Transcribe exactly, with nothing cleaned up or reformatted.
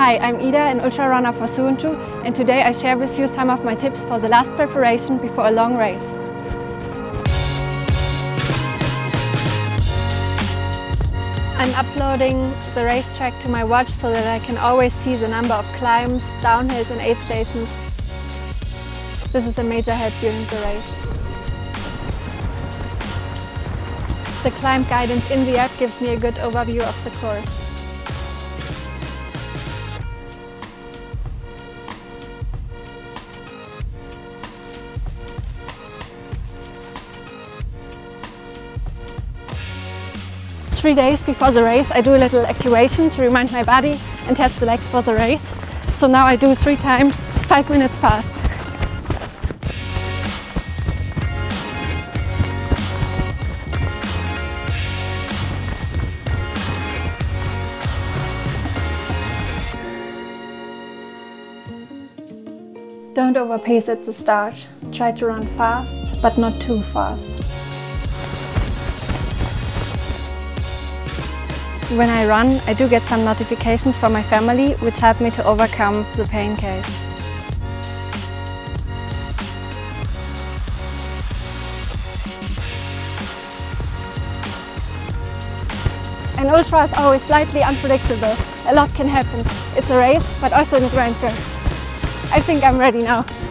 Hi, I'm Ida, an ultra runner for Suunto, and today I share with you some of my tips for the last preparation before a long race. I'm uploading the racetrack to my watch so that I can always see the number of climbs, downhills and aid stations. This is a major help during the race. The climb guidance in the app gives me a good overview of the course. Three days before the race I do a little activation to remind my body and test the legs for the race. So now I do three times, five minutes fast. Don't overpace at the start. Try to run fast, but not too fast. When I run, I do get some notifications from my family, which help me to overcome the pain cave. An ultra is always slightly unpredictable. A lot can happen. It's a race, but also an adventure. I think I'm ready now.